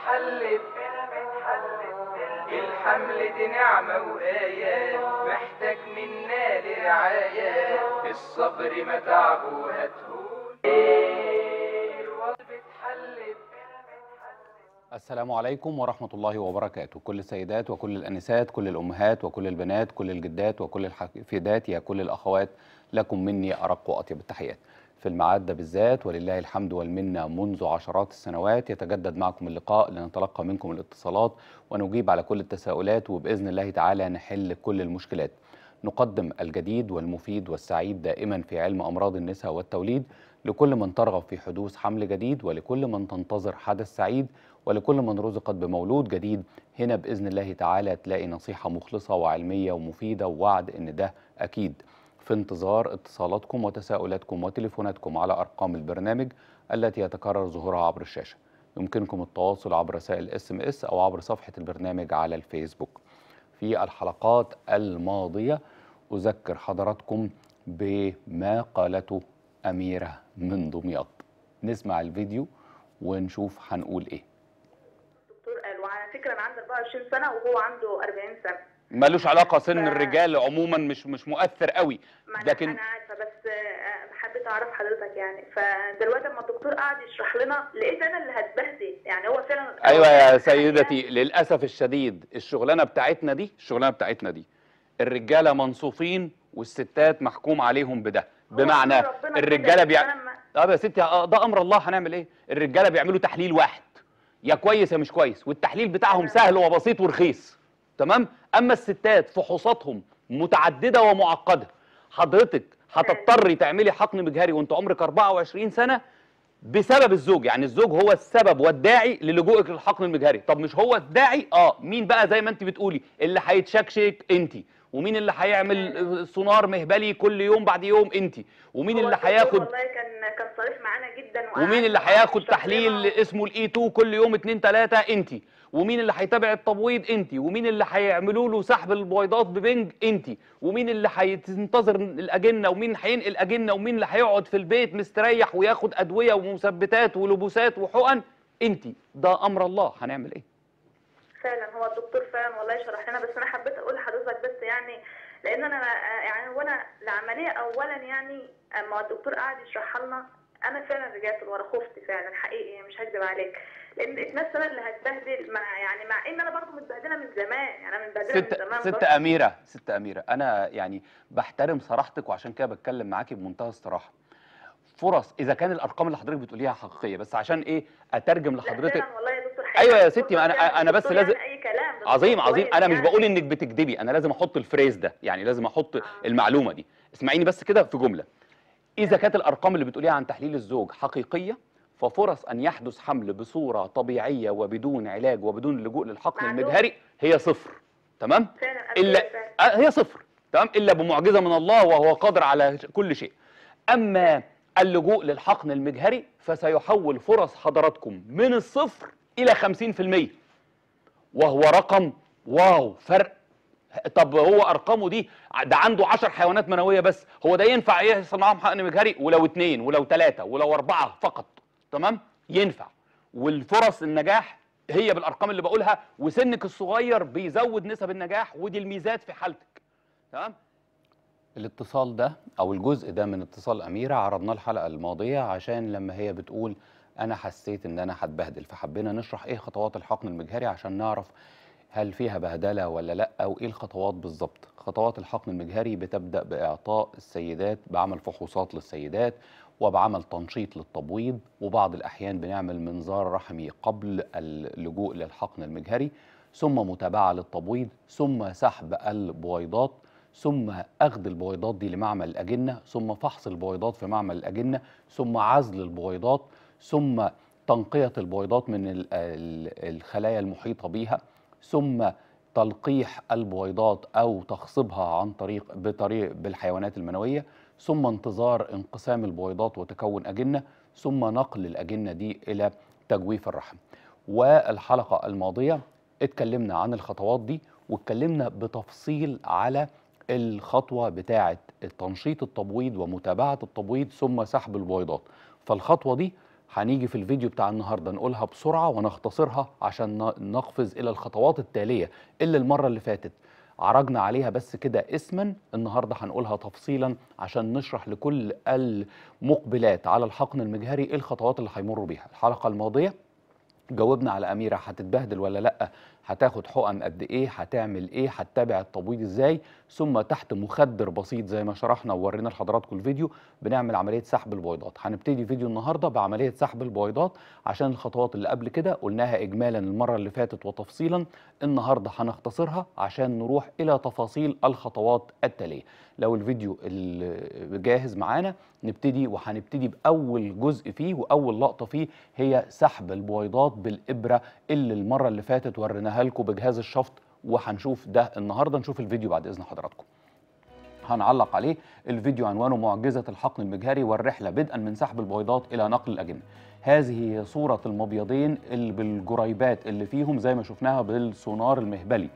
بتحلف الحمل دي نعمة وآيات، محتاج منا لرعاية، الصبر متاعبه هتهون بتحلف. السلام عليكم ورحمة الله وبركاته. كل السيدات وكل الأنسات، كل الأمهات وكل البنات، كل الجدات وكل الحفيدات، يا كل الأخوات، لكم مني أرق وأطيب التحيات. في الميعاد ده بالذات ولله الحمد والمنة منذ عشرات السنوات يتجدد معكم اللقاء لنتلقى منكم الاتصالات ونجيب على كل التساؤلات، وبإذن الله تعالى نحل كل المشكلات. نقدم الجديد والمفيد والسعيد دائما في علم أمراض النساء والتوليد لكل من ترغب في حدوث حمل جديد، ولكل من تنتظر حدث سعيد، ولكل من رزقت بمولود جديد. هنا بإذن الله تعالى تلاقي نصيحة مخلصة وعلمية ومفيدة ووعد إن ده أكيد. في انتظار اتصالاتكم وتساؤلاتكم وتليفوناتكم على أرقام البرنامج التي يتكرر ظهورها عبر الشاشة. يمكنكم التواصل عبر رسائل SMS أو عبر صفحة البرنامج على الفيسبوك. في الحلقات الماضية أذكر حضراتكم بما قالته أميرة من دمياط. نسمع الفيديو ونشوف هنقول إيه. الدكتور قال، وعلى فكره انا عندي 24 سنه وهو عنده 40 سنه. مالوش علاقه سن الرجال عموما، مش مؤثر قوي، لكن انا عارفه، بس حبيت اعرف حضرتك يعني. فدلوقتي لما الدكتور قعد يشرح لنا لقيت انا اللي هتبهدل، يعني هو فعلا. ايوه يا سيدتي، للاسف الشديد الشغلانه بتاعتنا دي الرجاله منصوفين والستات محكوم عليهم بده. بمعنى الرجاله يا ستي ده امر الله، هنعمل ايه؟ الرجاله بيعملوا تحليل واحد، يا كويس يا مش كويس، والتحليل بتاعهم سهل وبسيط ورخيص، تمام؟ اما الستات فحوصاتهم متعدده ومعقده. حضرتك هتضطري تعملي حقن مجهري وانت عمرك 24 سنه بسبب الزوج، يعني الزوج هو السبب والداعي للجوءك للحقن المجهري. طب مش هو الداعي؟ مين بقى زي ما انت بتقولي اللي هيتشكشك؟ انت. ومين اللي هيعمل سونار مهبلي كل يوم بعد يوم؟ انت. ومين اللي هياخد، والله كان صريح معانا جدا، ومين اللي هياخد تحليل اسمه الاي 2 كل يوم 2 3؟ انت. ومين اللي هيتابع التبويض؟ انت. ومين اللي هيعملوا له سحب البويضات ببنج؟ انت. ومين اللي هينتظر الاجنه، ومين هينقل اجنه، ومين اللي هيقعد في البيت مستريح وياخد ادويه ومثبتات ولبوسات وحقن؟ انت. ده امر الله، هنعمل ايه؟ فعلا هو الدكتور فعلا والله شرح لنا، بس انا حبيت اقول لحضرتك بس يعني لان انا يعني وانا العمليه اولا يعني اما الدكتور قعد يشرحها لنا انا فعلا رجعت لورا، خفت فعلا حقيقي مش هكذب عليك، لان لقيت نفسي انا اللي هتبهدل مع ان انا برضه متبهدله من زمان، يعني انا متبهدله من زمان. ست اميره، انا يعني بحترم صراحتك وعشان كده بتكلم معاكي بمنتهى الصراحه. فرص اذا كان الارقام اللي حضرتك بتقوليها حقيقيه، بس عشان ايه اترجم لحضرتك؟ والله يا دكتور ايوه يا ستي، انا بس لازم يعني اي كلام. عظيم، انا مش بقول انك بتكذبي، انا لازم احط الفريز ده، يعني لازم احط المعلومه دي. اسمعيني بس كده في جمله. اذا كانت الارقام اللي بتقوليها عن تحليل الزوج حقيقيه، ففرص ان يحدث حمل بصوره طبيعيه وبدون علاج وبدون اللجوء للحقن المجهري هي صفر. تمام؟ الا هي صفر، تمام؟ الا بمعجزه من الله وهو قادر على كل شيء. اما اللجوء للحقن المجهري فسيحول فرص حضراتكم من الصفر الى 50%، وهو رقم واو، فرق. طب هو ارقامه دي، ده عنده 10 حيوانات منويه بس، هو ده ينفع يحصل معاهم حقن مجهري؟ ولو 2 ولو 3 ولو 4 فقط، تمام؟ ينفع. والفرص النجاح هي بالارقام اللي بقولها، وسنك الصغير بيزود نسب النجاح، ودي الميزات في حالتك، تمام؟ الاتصال ده او الجزء ده من اتصال اميره عرضناه الحلقه الماضيه عشان لما هي بتقول انا حسيت ان انا هتبهدل، فحبينا نشرح ايه خطوات الحقن المجهري عشان نعرف هل فيها بهدله ولا لا، او ايه الخطوات بالظبط. خطوات الحقن المجهري بتبدا باعطاء السيدات، بعمل فحوصات للسيدات وبعمل تنشيط للتبويض، وبعض الاحيان بنعمل منظار رحمي قبل اللجوء للحقن المجهري، ثم متابعه للتبويض، ثم سحب البويضات، ثم أخذ البويضات دي لمعمل الأجنة، ثم فحص البويضات في معمل الأجنة، ثم عزل البويضات، ثم تنقية البويضات من الخلايا المحيطة بيها، ثم تلقيح البويضات أو تخصيبها بالحيوانات المنوية، ثم انتظار انقسام البويضات وتكون أجنة، ثم نقل الأجنة دي إلى تجويف الرحم. والحلقة الماضية اتكلمنا عن الخطوات دي، واتكلمنا بتفصيل على الخطوة بتاعة تنشيط التبويض ومتابعة التبويض ثم سحب البويضات. فالخطوة دي هنيجي في الفيديو بتاع النهارده نقولها بسرعه ونختصرها عشان نقفز الى الخطوات التاليه اللي المره اللي فاتت عرجنا عليها بس كده اسما. النهارده هنقولها تفصيلا عشان نشرح لكل المقبلات على الحقن المجهري ايه الخطوات اللي هيمروا بيها. الحلقه الماضيه جاوبنا على أميرة هتتبهدل ولا لأ، هتاخد حقن قد إيه، هتعمل إيه، هتتابع التبويض إزاي، ثم تحت مخدر بسيط زي ما شرحنا وورينا لحضراتكم الفيديو بنعمل عملية سحب البويضات. هنبتدي فيديو النهاردة بعملية سحب البويضات عشان الخطوات اللي قبل كده قلناها إجمالا المرة اللي فاتت وتفصيلا، النهاردة هنختصرها عشان نروح إلى تفاصيل الخطوات التالية. لو الفيديو جاهز معانا نبتدي، وهنبتدي بأول جزء فيه وأول لقطة فيه هي سحب البويضات بالإبرة اللي المرة اللي فاتت وريناها لكم بجهاز الشفط، وهنشوف ده النهاردة. نشوف الفيديو بعد إذن حضراتكم. هنعلق عليه. الفيديو عنوانه معجزة الحقن المجهري والرحلة بدءا من سحب البويضات إلى نقل الأجنة. هذه هي صورة المبيضين اللي بالجريبات اللي فيهم زي ما شفناها بالسونار المهبلي،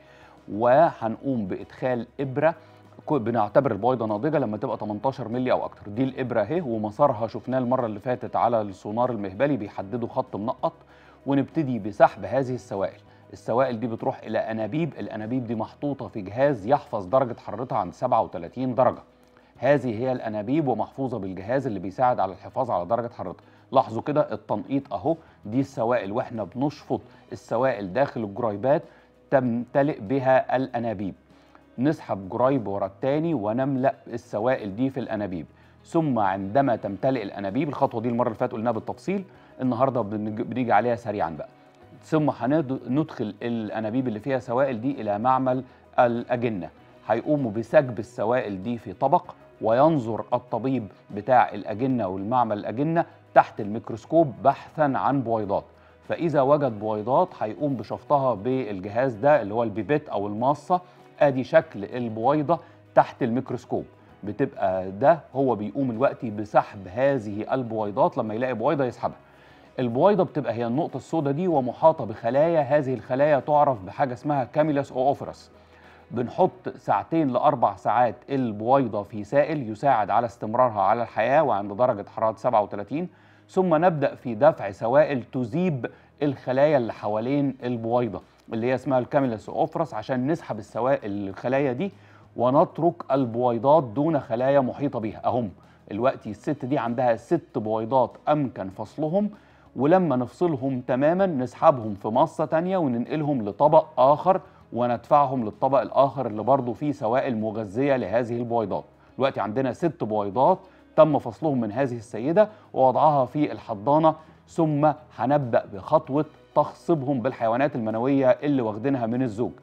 وهنقوم بإدخال إبرة بنعتبر البويضه ناضجه لما تبقى 18 مللي او اكتر. دي الابره اهي ومسارها شفناه المره اللي فاتت على السونار المهبلي بيحددوا خط منقط، ونبتدي بسحب هذه السوائل. السوائل دي بتروح الى انابيب، الانابيب دي محطوطه في جهاز يحفظ درجه حرارتها عند 37 درجه. هذه هي الانابيب ومحفوظه بالجهاز اللي بيساعد على الحفاظ على درجه حرارتها. لاحظوا كده التنقيط اهو، دي السوائل واحنا بنشفط السوائل داخل الجريبات تمتلئ بها الانابيب. نسحب جريب ورا التاني ونملأ السوائل دي في الأنابيب، ثم عندما تمتلئ الأنابيب، الخطوة دي المرة اللي فاتت قلناها بالتفصيل، النهاردة بنيجي عليها سريعا بقى. ثم هندخل الأنابيب اللي فيها سوائل دي إلى معمل الأجنة، هيقوموا بسكب السوائل دي في طبق، وينظر الطبيب بتاع الأجنة والمعمل الأجنة تحت الميكروسكوب بحثا عن بويضات. فإذا وجد بويضات هيقوم بشفطها بالجهاز ده اللي هو البيبيت أو الماصة. ادي شكل البويضه تحت الميكروسكوب، بتبقى ده هو بيقوم الوقت بسحب هذه البويضات. لما يلاقي بويضه يسحبها. البويضه بتبقى هي النقطه السوداء دي ومحاطه بخلايا، هذه الخلايا تعرف بحاجه اسمها كاميلاس او اوفرس. بنحط 2 ل4 ساعات البويضه في سائل يساعد على استمرارها على الحياه وعند درجه حراره 37، ثم نبدا في دفع سوائل تذيب الخلايا اللي حوالين البويضه اللي هي اسمها الكاميلاس اوفرس عشان نسحب السوائل الخلايا دي ونترك البويضات دون خلايا محيطه بها. اهم الوقت الست دي عندها 6 بويضات امكن فصلهم، ولما نفصلهم تماما نسحبهم في مصه تانيه وننقلهم لطبق اخر وندفعهم للطبق الاخر اللي برضه فيه سوائل مغذيه لهذه البويضات. دلوقتي عندنا 6 بويضات تم فصلهم من هذه السيده ووضعها في الحضانه، ثم هنبدا بخطوه تخصيبهم بالحيوانات المنويه اللي واخدينها من الزوج.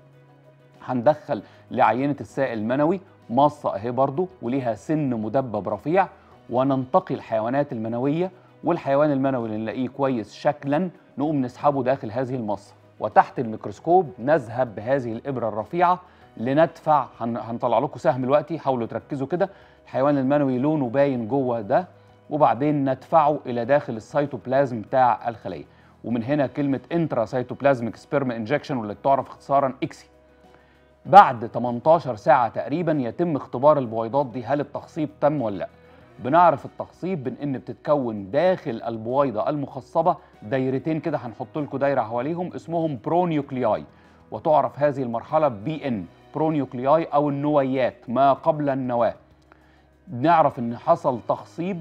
هندخل لعينه السائل المنوي مصه اهي برضو وليها سن مدبب رفيع، وننتقي الحيوانات المنويه، والحيوان المنوي اللي نلاقيه كويس شكلا نقوم نسحبه داخل هذه المصه، وتحت الميكروسكوب نذهب بهذه الابره الرفيعه لندفع. هنطلع لكم سهم دلوقتي، حاولوا تركزوا كده. الحيوان المنوي لونه باين جوه ده، وبعدين ندفعه الى داخل السيتوبلازم بتاع الخليه، ومن هنا كلمه انترا سيتوبلازميك سبيرم انجكشن واللي تعرف اختصارا اكسي. بعد 18 ساعه تقريبا يتم اختبار البويضات دي هل التخصيب تم ولا لا. بنعرف التخصيب بان بتتكون داخل البويضه المخصبه دايرتين كده، هنحط لكم دايره حواليهم اسمهم برونيوكلياي، وتعرف هذه المرحله بي ان برونيوكلياي او النويات ما قبل النواه. نعرف ان حصل تخصيب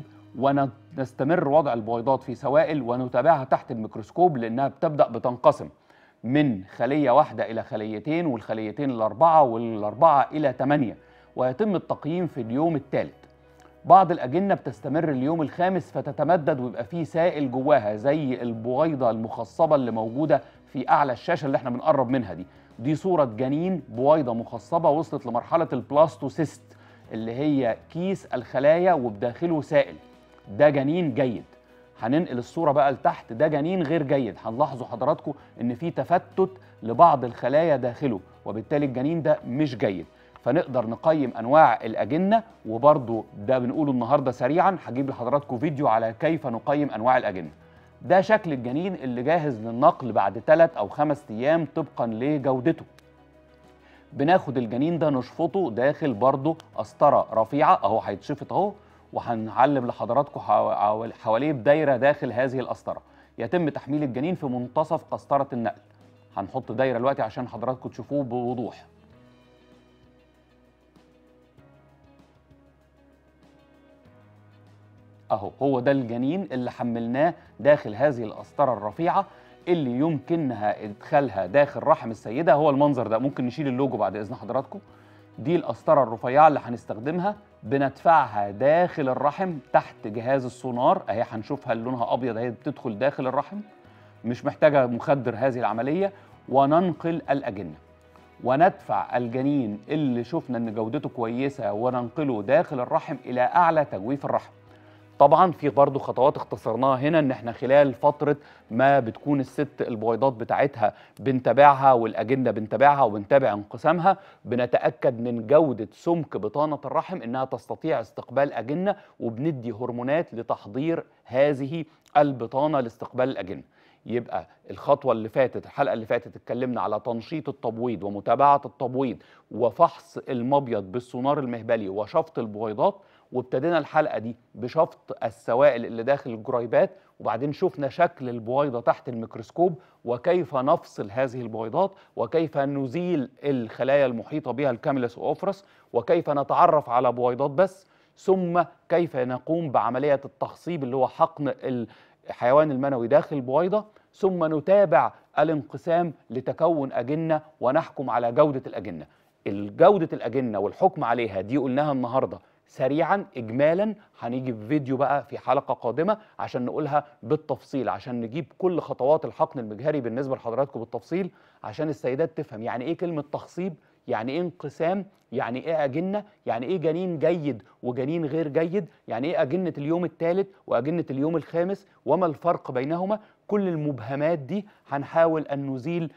ونستمر وضع البويضات في سوائل ونتابعها تحت الميكروسكوب، لانها بتبدا بتنقسم من خليه واحده الى خليتين، والخليتين الى 4، والاربعه الى 8، ويتم التقييم في اليوم الثالث. بعض الأجنة بتستمر اليوم الخامس فتتمدد ويبقى فيه سائل جواها زي البويضة المخصبة اللي موجودة في أعلى الشاشة اللي احنا بنقرب منها دي. دي صورة جنين بويضة مخصبة وصلت لمرحلة البلاستوسيست اللي هي كيس الخلايا وبداخله سائل. ده جنين جيد. هننقل الصورة بقى لتحت، ده جنين غير جيد. هنلاحظوا حضراتكم إن في تفتت لبعض الخلايا داخله، وبالتالي الجنين ده مش جيد. فنقدر نقيم انواع الاجنه، وبرضو ده بنقوله النهارده سريعا. هجيب لحضراتكم فيديو على كيف نقيم انواع الاجنه. ده شكل الجنين اللي جاهز للنقل بعد 3 أو 5 أيام طبقا لجودته. بناخد الجنين ده نشفطه داخل برضو قسطره رفيعه اهو، هيتشفط اهو، وهنعلم لحضراتكم حواليه بدايره داخل هذه القسطره. يتم تحميل الجنين في منتصف قسطره النقل. هنحط دايره دلوقتي عشان حضراتكم تشوفوه بوضوح. اهو هو ده الجنين اللي حملناه داخل هذه القسطره الرفيعه اللي يمكنها ادخالها داخل رحم السيده. هو المنظر ده، ممكن نشيل اللوجو بعد اذن حضراتكم. دي القسطره الرفيعه اللي هنستخدمها، بندفعها داخل الرحم تحت جهاز السونار اهي، هنشوفها لونها ابيض اهي، بتدخل داخل الرحم، مش محتاجه مخدر هذه العمليه، وننقل الاجنه وندفع الجنين اللي شفنا ان جودته كويسه وننقله داخل الرحم الى اعلى تجويف الرحم. طبعا في برضه خطوات اختصرناها هنا، ان احنا خلال فتره ما بتكون الست البويضات بتاعتها بنتابعها والاجنه بنتابعها وبنتابع انقسامها، بنتاكد من جوده سمك بطانه الرحم انها تستطيع استقبال اجنه، وبندي هرمونات لتحضير هذه البطانه لاستقبال الاجنه. يبقى الخطوه اللي فاتت، الحلقه اللي فاتت، اتكلمنا على تنشيط التبويض ومتابعه التبويض وفحص المبيض بالسونار المهبلي وشفط البويضات، وابتدينا الحلقه دي بشفط السوائل اللي داخل الجريبات، وبعدين شفنا شكل البويضه تحت الميكروسكوب وكيف نفصل هذه البويضات وكيف نزيل الخلايا المحيطه بها الكاميلس واوفرس وكيف نتعرف على بويضات بس، ثم كيف نقوم بعمليه التخصيب اللي هو حقن الحيوان المنوي داخل البويضه، ثم نتابع الانقسام لتكون اجنه ونحكم على جوده الاجنه. جوده الاجنه والحكم عليها دي قلناها النهارده سريعا اجمالا، هنيجي في فيديو بقى في حلقه قادمه عشان نقولها بالتفصيل، عشان نجيب كل خطوات الحقن المجهري بالنسبه لحضراتكم بالتفصيل، عشان السيدات تفهم يعني ايه كلمه تخصيب، يعني ايه انقسام، يعني ايه اجنه، يعني ايه جنين جيد وجنين غير جيد، يعني ايه اجنه اليوم الثالث واجنه اليوم الخامس وما الفرق بينهما. كل المبهمات دي هنحاول ان نزيل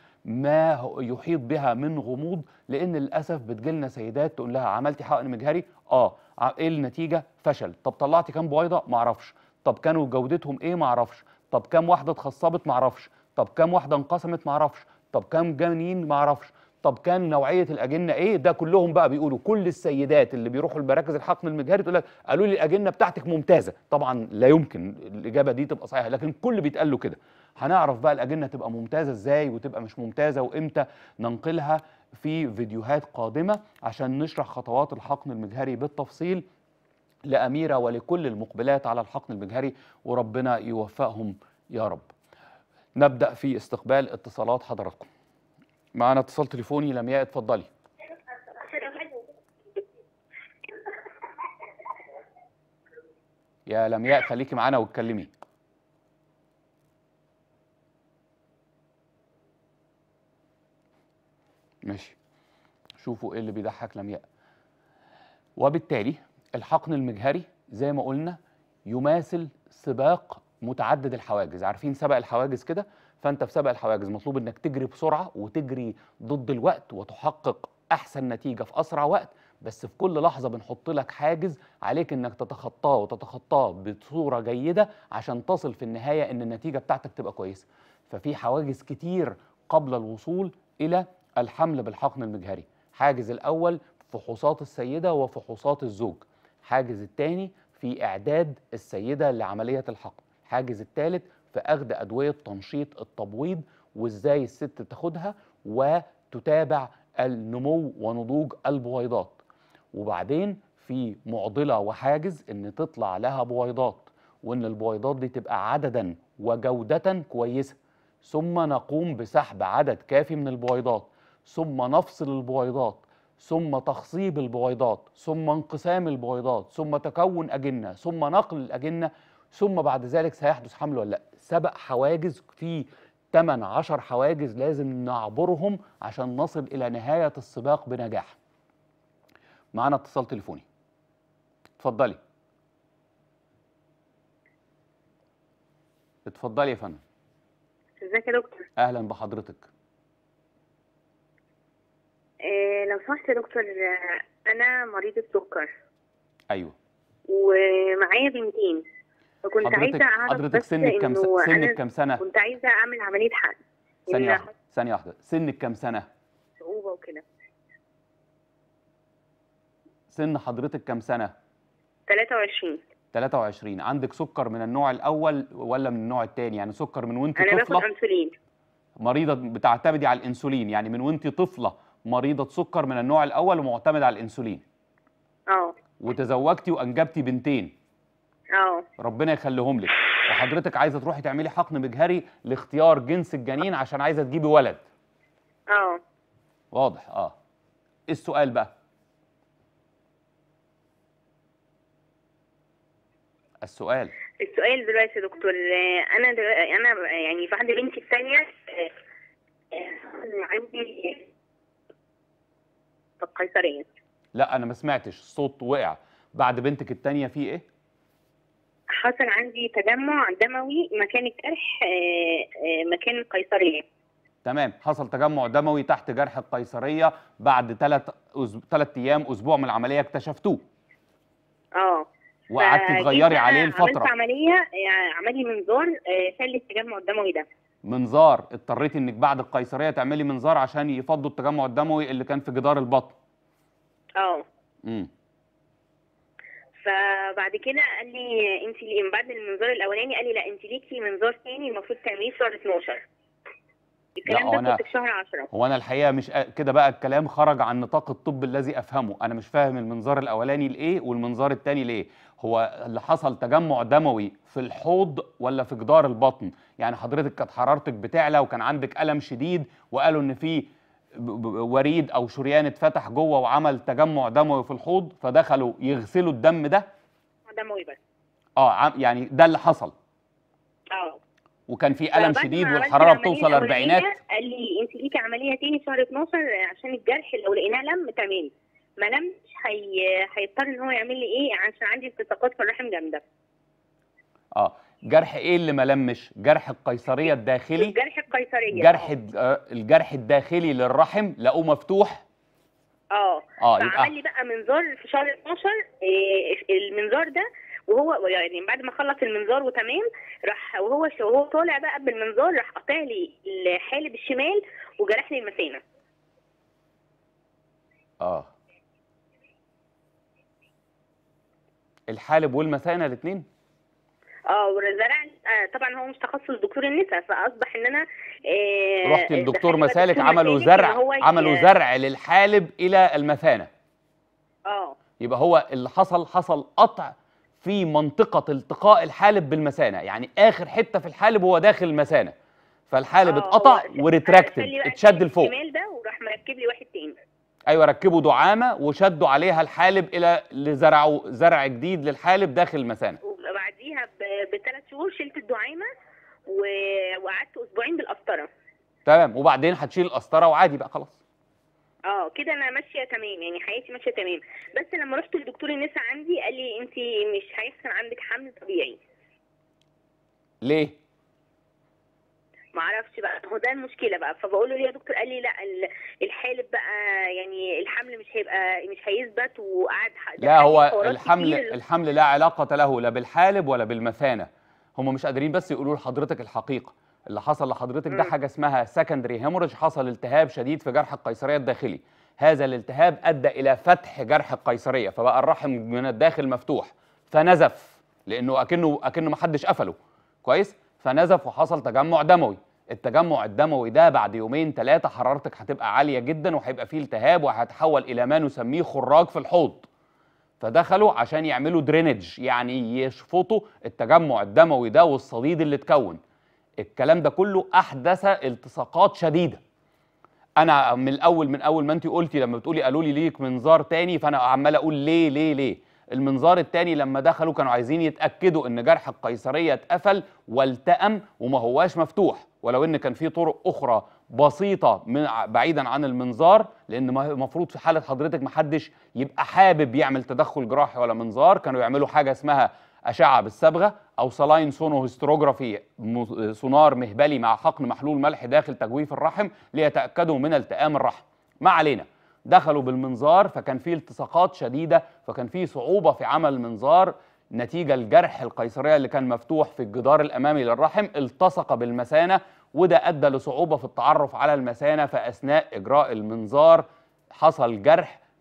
ما يحيط بها من غموض، لان للاسف بتجيلنا سيدات تقول لها عملتي حقن مجهري؟ ايه النتيجه؟ فشل. طب طلعتي كام بويضه؟ ما اعرفش. طب كانوا جودتهم ايه؟ ما اعرفش. طب كام واحده اتخصبت؟ ما اعرفش. طب كام واحده انقسمت؟ ما اعرفش. طب كام جنين؟ ما اعرفش. طب كان نوعيه الاجنه ايه؟ ده كلهم بقى بيقولوا، كل السيدات اللي بيروحوا لمراكز الحقن المجهري تقول لك قالوا لي الاجنه بتاعتك ممتازه. طبعا لا يمكن الاجابه دي تبقى صحيحه، لكن كل بيتقال له كده. هنعرف بقى الاجنه تبقى ممتازه ازاي وتبقى مش ممتازه وامتى ننقلها في فيديوهات قادمه عشان نشرح خطوات الحقن المجهري بالتفصيل لأميرة ولكل المقبلات على الحقن المجهري، وربنا يوفقهم يا رب. نبدأ في استقبال اتصالات حضراتكم. معنا اتصال تليفوني. لمياء اتفضلي. يا لمياء خليكي معانا واتكلمي. ماشي، شوفوا ايه اللي بيضحك لمياء. وبالتالي الحقن المجهري زي ما قلنا يماثل سباق متعدد الحواجز. عارفين سبق الحواجز كده؟ فانت في سبق الحواجز مطلوب انك تجري بسرعه وتجري ضد الوقت وتحقق احسن نتيجه في اسرع وقت، بس في كل لحظه بنحط لك حاجز عليك انك تتخطاه وتتخطاه بصوره جيده عشان تصل في النهايه ان النتيجه بتاعتك تبقى كويسه. ففي حواجز كتير قبل الوصول الى الحمل بالحقن المجهري. حاجز الاول فحوصات السيده وفحوصات الزوج، حاجز الثاني في اعداد السيده لعمليه الحقن، حاجز الثالث في اخذ ادويه تنشيط التبويض وازاي الست تاخدها وتتابع النمو ونضوج البويضات، وبعدين في معضله وحاجز ان تطلع لها بويضات وان البويضات دي تبقى عددا وجوده كويسه، ثم نقوم بسحب عدد كافي من البويضات، ثم نفصل البويضات، ثم تخصيب البويضات، ثم انقسام البويضات، ثم تكون أجنة، ثم نقل الأجنة، ثم بعد ذلك سيحدث حمل ولا لا. سبق حواجز، في 18 حواجز لازم نعبرهم عشان نصل إلى نهاية السباق بنجاح. معنا اتصال تليفوني. اتفضلي. اتفضلي يا فندم. ازيك يا دكتور؟ أهلا بحضرتك. لو سمحت يا دكتور، انا مريضة سكر. ايوه. ومعايا بنتين، فكنت عايزة اعرف حضرتك بس سنك كام سنك كام سنة؟ كنت عايزة اعمل عملية حقن. ثانية واحدة، سنك كام سنة؟ صعوبة وكده. سن حضرتك كام سنة؟ 23. 23. عندك سكر من النوع الاول ولا من النوع الثاني؟ يعني سكر من وانت انا باخد طفله انسولين. مريضه بتعتمدي على الانسولين، يعني من وانت طفله مريضه سكر من النوع الاول ومعتمده على الانسولين. اه. وتزوجتي وانجبتي بنتين. اه. ربنا يخليهم لك. وحضرتك عايزه تروحي تعملي حقن مجهري لاختيار جنس الجنين عشان عايزه تجيبي ولد. اه. واضح. ايه السؤال بقى؟ السؤال دلوقتي يا دكتور، انا يعني بعد بنتي الثانيه عندي القيصريه. لا انا ما سمعتش، الصوت وقع. بعد بنتك الثانيه في ايه؟ حصل عندي تجمع دموي مكان الجرح، مكان القيصريه. تمام، حصل تجمع دموي تحت جرح القيصريه بعد 3 ايام اسبوع من العمليه اكتشفتوه. اه. وقعدتي تغيري عليه لفتره. عملت عمليه، عمل لي منظار شال التجمع الدموي ده. منظار؟ اضطريتي انك بعد القيصريه تعملي منظار عشان يفضوا التجمع الدموي اللي كان في جدار البطن. اه. فبعد كده قال لي انت بعد المنظار الاولاني قال لي لا انت ليكي منظار ثاني المفروض تعمليه في شهر 12. الكلام ده كنت في شهر 10. هو انا الحقيقه مش كده بقى، الكلام خرج عن نطاق الطب الذي افهمه. انا مش فاهم المنظار الاولاني لايه والمنظار الثاني لايه. هو اللي حصل تجمع دموي في الحوض ولا في جدار البطن؟ يعني حضرتك كانت حرارتك بتعلى وكان عندك الم شديد وقالوا ان في وريد او شريان اتفتح جوه وعمل تجمع دموي في الحوض، فدخلوا يغسلوا الدم ده دموي بس. يعني ده اللي حصل. وكان في الم شديد والحراره بتوصل 40. قال لي انت ليكي عمليه تاني في شهر 12 عشان الجرح لو لقيناه لم تعملي، ما لمش هيضطر ان هو يعمل لي ايه عشان عندي التصاقات في الرحم جامده. جرح ايه اللي ما لمش؟ جرح القيصريه الداخلي؟ الجرح القيصريه. الجرح الداخلي للرحم لقوه مفتوح. فعمل لي بقى منظار في شهر 12. المنظار ده وهو يعني بعد ما خلص المنظار وتمام راح وهو طالع بقى بالمنظار راح قاطع لي الحالب الشمال وجرح لي المثانه. الحالب والمثانه الاثنين؟ وزرع. طبعا هو مش تخصص دكتور النساء، فاصبح ان انا رحت للدكتور مسالك عملوا زرع للحالب الى المثانه. يبقى هو اللي حصل قطع في منطقة التقاء الحالب بالمثانة، يعني آخر حتة في الحالب هو داخل المثانة، فالحالب اتقطع وريتراكتد اتشد لفوق. الشمال ده وراح مركب لي واحد تاني. أيوه، ركبوا دعامة وشدوا عليها الحالب إلى زرعوا زرع جديد للحالب داخل المثانة. وبعديها ب3 شهور شلت الدعامة وقعدت أسبوعين بالقسطرة. تمام، وبعدين هتشيل القسطرة وعادي بقى خلاص. كده انا ماشيه تمام، يعني حياتي ماشيه تمام. بس لما رحت لدكتور النساء عندي قال لي انت مش هيحصل عندك حمل طبيعي. ليه؟ ما اعرفش بقى، هو ده المشكله بقى. فبقول له ليه يا دكتور؟ قال لي لا الحالب بقى يعني الحمل مش هيثبت وقعد. لا، هو الحمل لا علاقه له لا بالحالب ولا بالمثانه. هم مش قادرين بس يقولوا لحضرتك الحقيقه. اللي حصل لحضرتك ده حاجه اسمها سكندري هيموريج، حصل التهاب شديد في جرح القيصريه الداخلي. هذا الالتهاب ادى الى فتح جرح القيصريه، فبقى الرحم من الداخل مفتوح فنزف، لانه اكنه ما حدش قفله كويس، فنزف وحصل تجمع دموي. التجمع الدموي ده بعد 2 3 حرارتك هتبقى عاليه جدا وهيبقى فيه التهاب وهيتحول الى ما نسميه خراج في الحوض. فدخلوا عشان يعملوا درينج، يعني يشفطوا التجمع الدموي ده والصديد اللي اتكون. الكلام ده كله احدث التصاقات شديده. انا من اول ما انت قلتي لما بتقولي قالوا لي ليك منظار تاني، فانا عمال اقول ليه. المنظار التاني لما دخلوا كانوا عايزين يتاكدوا ان جرح القيصريه اتقفل والتئم وما هواش مفتوح، ولو ان كان في طرق اخرى بسيطه بعيدا عن المنظار، لان المفروض في حاله حضرتك محدش يبقى حابب يعمل تدخل جراحي ولا منظار. كانوا يعملوا حاجه اسمها اشعه بالصبغه او سلاين سونوهيستروجرافي، سونار مهبلي مع حقن محلول ملح داخل تجويف الرحم ليتاكدوا من التئام الرحم. ما علينا، دخلوا بالمنظار فكان فيه التصاقات شديده، فكان فيه صعوبه في عمل المنظار نتيجه الجرح القيصريه اللي كان مفتوح في الجدار الامامي للرحم التصق بالمثانه، وده ادى لصعوبه في التعرف على المثانه. فاثناء اجراء المنظار حصل جرح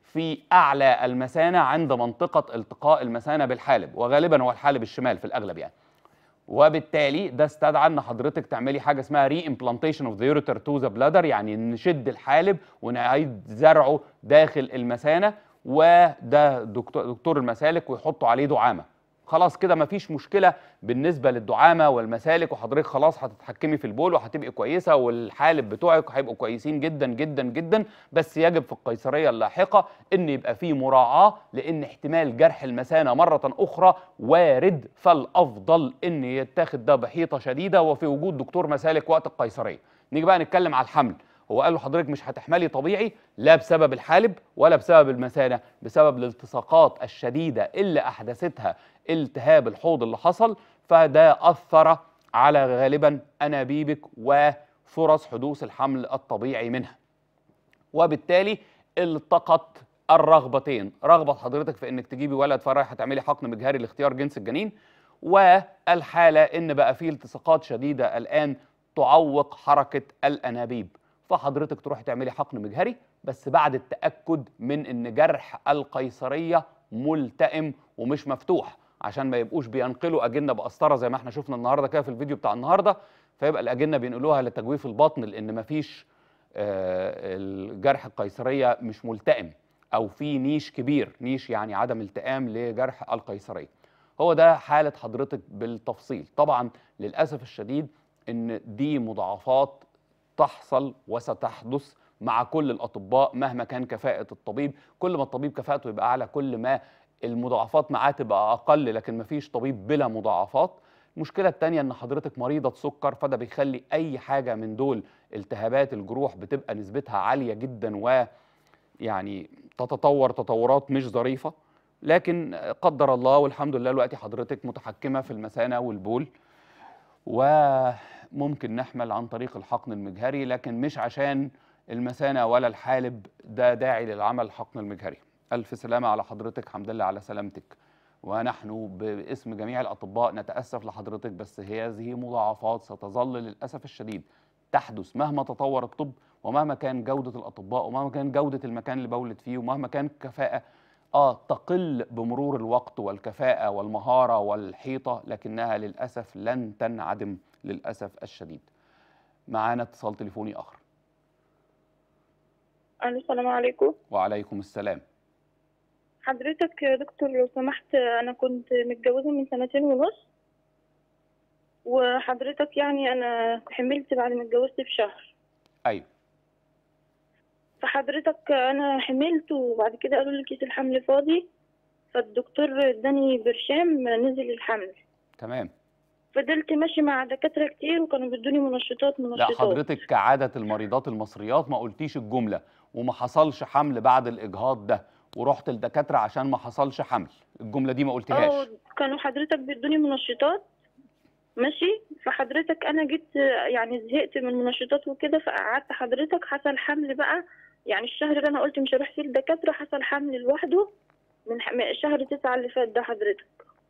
في اعلى المثانه عند منطقه التقاء المثانه بالحالب، وغالبا هو الحالب الشمال في الاغلب يعني. وبالتالي ده استدعى ان حضرتك تعملي حاجه اسمها ري امبلانتيشن اوف ذا يوريتر تو ذا بلادر، يعني نشد الحالب ونعيد زرعه داخل المثانه، وده دكتور المسالك ويحطوا عليه دعامه. خلاص كده مفيش مشكله بالنسبه للدعامه والمسالك، وحضرتك خلاص هتتحكمي في البول وهتبقي كويسه، والحالب بتوعك هيبقوا كويسين جدا جدا جدا. بس يجب في القيصريه اللاحقه ان يبقى في مراعاه، لان احتمال جرح المثانه مره اخرى وارد، فالافضل ان يتاخد ده بحيطه شديده وفي وجود دكتور مسالك وقت القيصريه. نيجي بقى نتكلم على الحمل. هو قال له حضرتك مش هتحملي طبيعي، لا بسبب الحالب ولا بسبب المثانه، بسبب الالتصاقات الشديده اللي احدثتها التهاب الحوض اللي حصل، فده اثر على غالبا انابيبك وفرص حدوث الحمل الطبيعي منها. وبالتالي التقت الرغبتين، رغبه حضرتك في انك تجيبي ولد فرايح هتعملي حقن مجهري لاختيار جنس الجنين، والحاله ان بقى فيه التصاقات شديده الان تعوق حركه الانابيب، فحضرتك تروحي تعملي حقن مجهري بس بعد التاكد من ان جرح القيصريه ملتئم ومش مفتوح، عشان ما يبقوش بينقلوا اجنه بقسطره زي ما احنا شفنا النهارده كده في الفيديو بتاع النهارده، فيبقى الاجنه بينقلوها لتجويف البطن لان مفيش الجرح القيصريه مش ملتئم، او في نيش كبير، نيش يعني عدم التئام لجرح القيصريه. هو ده حاله حضرتك بالتفصيل. طبعا للاسف الشديد ان دي مضاعفات تحصل وستحدث مع كل الاطباء مهما كان كفاءه الطبيب. كل ما الطبيب كفاءته يبقى اعلى كل ما المضاعفات معاه تبقى اقل، لكن مفيش طبيب بلا مضاعفات. المشكله الثانيه ان حضرتك مريضه سكر، فده بيخلي اي حاجه من دول التهابات الجروح بتبقى نسبتها عاليه جدا، ويعني تتطور تطورات مش ظريفه. لكن قدر الله والحمد لله دلوقتي حضرتك متحكمه في المثانه والبول، وممكن نحمل عن طريق الحقن المجهري، لكن مش عشان المثانه ولا الحالب ده داعي للعمل الحقن المجهري. ألف سلامة على حضرتك، الحمد لله على سلامتك. ونحن باسم جميع الأطباء نتأسف لحضرتك، بس هذه مضاعفات ستظل للأسف الشديد تحدث مهما تطور الطب، ومهما كان جودة الأطباء، ومهما كان جودة المكان اللي بولد فيه، ومهما كان الكفاءة تقل بمرور الوقت، والكفاءة والمهارة والحيطة، لكنها للأسف لن تنعدم للأسف الشديد. معانا اتصال تليفوني آخر. السلام عليكم. وعليكم السلام. حضرتك يا دكتور لو سمحت، أنا كنت متجوزة من 2.5 سنين، وحضرتك يعني أنا حملت بعد ما اتجوزت بشهر. أيوه. فحضرتك أنا حملت وبعد كده قالوا لي كيس الحمل فاضي، فالدكتور اداني برشام نزل الحمل. تمام. فضلت ماشي مع دكاترة كتير وكانوا بيدوني منشطات. لا حضرتك كعادة المريضات المصريات ما قلتيش الجملة، وما حصلش حمل بعد الإجهاض ده، ورحت للدكاترة عشان ما حصلش حمل، الجملة دي ما قلتيهاش. كانوا حضرتك بيدوني منشطات ماشي. فحضرتك أنا جيت يعني زهقت من المنشطات وكده، فقعدت حضرتك حصل حمل بقى، يعني الشهر اللي أنا قلت مش هروح فيه الدكاترة حصل حمل لوحده من شهر 9 اللي فات ده حضرتك.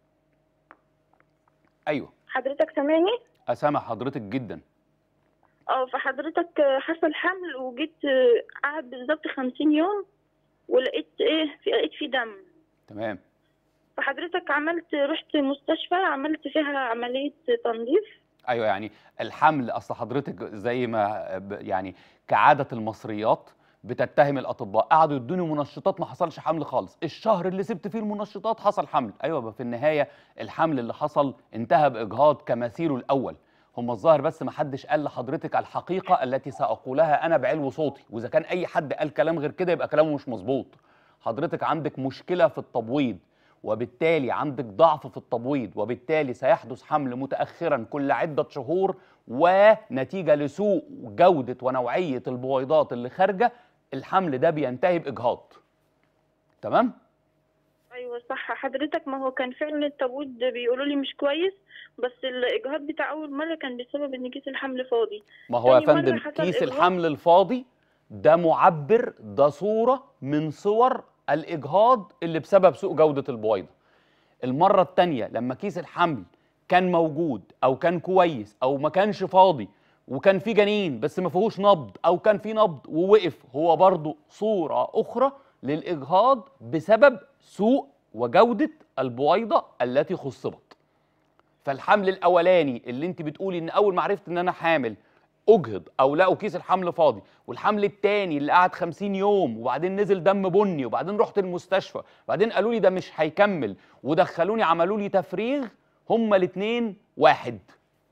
أيوه. حضرتك سامعني؟ أسامع حضرتك جدا. فحضرتك حصل حمل وجيت قعد بالظبط 50 يوم ولقيت لقيت فيه دم. تمام. فحضرتك رحت مستشفى عملت فيها عملية تنظيف. أيوه، يعني الحمل أصل حضرتك زي ما يعني كعادة المصريات بتتهم الأطباء، قعدوا يدوني منشطات ما حصلش حمل خالص، الشهر اللي سبت فيه المنشطات حصل حمل. أيوه، في النهاية الحمل اللي حصل انتهى بإجهاض كمثيله الأول. هم الظاهر بس ما حدش قال لحضرتك الحقيقة التي سأقولها أنا بعلو صوتي، وإذا كان أي حد قال كلام غير كده يبقى كلامه مش مظبوط. حضرتك عندك مشكلة في التبويض، وبالتالي عندك ضعف في التبويض، وبالتالي سيحدث حمل متأخرا كل عدة شهور، ونتيجة لسوء جودة ونوعية البويضات اللي خارجة الحمل ده بينتهي بإجهاض. تمام؟ ايوه صح حضرتك. ما هو كان فعلا التبويض بيقولوا لي مش كويس، بس الاجهاض بتاع اول مره كان بسبب ان كيس الحمل فاضي. ما هو يا فندم كيس الحمل الفاضي ده معبر، ده صوره من صور الاجهاض اللي بسبب سوء جوده البويضه. المره الثانيه لما كيس الحمل كان موجود او كان كويس او ما كانش فاضي وكان في جنين بس ما فيهوش نبض، او كان في نبض ووقف، هو برضو صوره اخرى للإجهاض بسبب سوء وجودة البويضة التي خصبت. فالحمل الأولاني اللي انت بتقولي ان أول ما عرفت ان أنا حامل أجهض أو لقوا كيس الحمل فاضي، والحمل التاني اللي قعد 50 يوم وبعدين نزل دم بني وبعدين رحت المستشفى وبعدين قالوا لي ده مش هيكمل ودخلوني عملوا لي تفريغ، هما الاتنين واحد.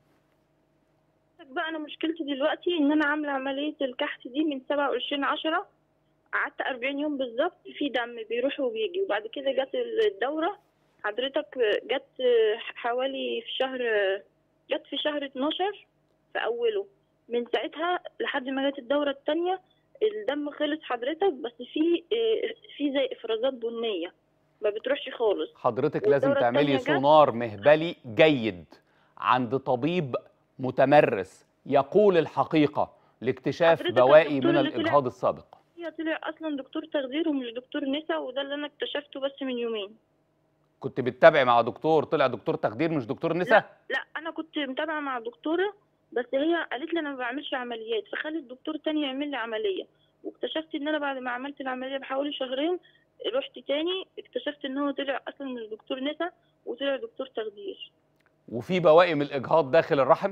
بقى انا مشكلتي دلوقتي ان انا عامله عمليه الكحت دي من 27/10، قعدت 40 يوم بالظبط في دم بيروح وبيجي، وبعد كده جت الدوره حضرتك، جت حوالي في شهر 12 في اوله. من ساعتها لحد ما جت الدوره الثانيه الدم خلص حضرتك، بس في زي افرازات بنيه ما بتروحش خالص. حضرتك لازم تعملي سونار مهبلي جيد عند طبيب متمرس يقول الحقيقة لاكتشاف بواقي من الإجهاض السابق. هي طلع أصلا دكتور تخدير ومش دكتور نساء، وده اللي أنا اكتشفته بس من يومين. كنت بتتابعي مع دكتور طلع دكتور تخدير مش دكتور نساء؟ لا أنا كنت متابعة مع دكتورة، بس هي قالت لي أنا ما بعملش عمليات، فخلت دكتور تاني يعمل لي عملية، واكتشفت إن أنا بعد ما عملت العملية بحوالي شهرين رحت تاني اكتشفت إن هو طلع أصلا مش دكتور نساء وطلع دكتور تخدير. وفي بواقي من الإجهاض داخل الرحم؟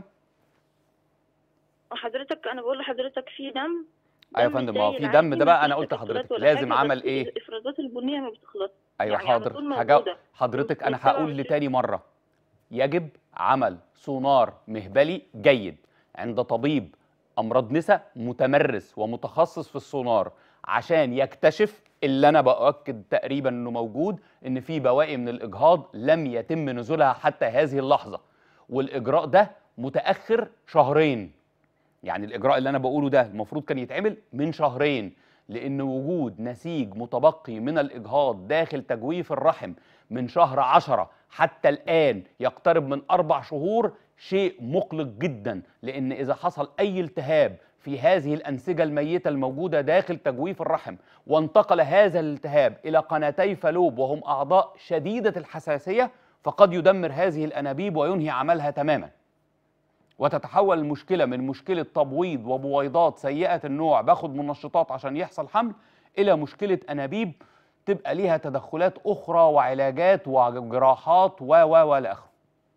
حضرتك انا بقول لحضرتك في دم. ايوه يا فندم، ما هو في دم ده بقى انا قلت لحضرتك لازم عمل ايه؟ الافرازات البنيه ما بتخلصش. ايوه يعني حاضر حضرتك انا هقول لتاني مره، يجب عمل سونار مهبلي جيد عند طبيب امراض نساء متمرس ومتخصص في السونار عشان يكتشف اللي انا باكد تقريبا انه موجود، ان في بواقي من الاجهاض لم يتم نزولها حتى هذه اللحظه، والاجراء ده متاخر شهرين. يعني الإجراء اللي أنا بقوله ده المفروض كان يتعمل من شهرين، لأن وجود نسيج متبقي من الإجهاض داخل تجويف الرحم من شهر 10 حتى الآن يقترب من 4 شهور شيء مقلق جدا، لأن إذا حصل أي التهاب في هذه الأنسجة الميتة الموجودة داخل تجويف الرحم وانتقل هذا الالتهاب إلى قناتي فالوب وهم أعضاء شديدة الحساسية، فقد يدمر هذه الأنابيب وينهي عملها تماما، وتتحول المشكلة من مشكلة تبويض وبويضات سيئة النوع باخد منشطات عشان يحصل حمل إلى مشكلة أنابيب تبقى ليها تدخلات أخرى وعلاجات وجراحات وإلى آخره.